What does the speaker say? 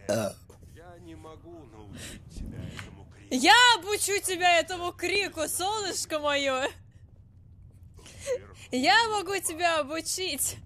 Я не могу научить тебя этому крику. Я обучу тебя этому крику, солнышко мое. Я могу тебя обучить.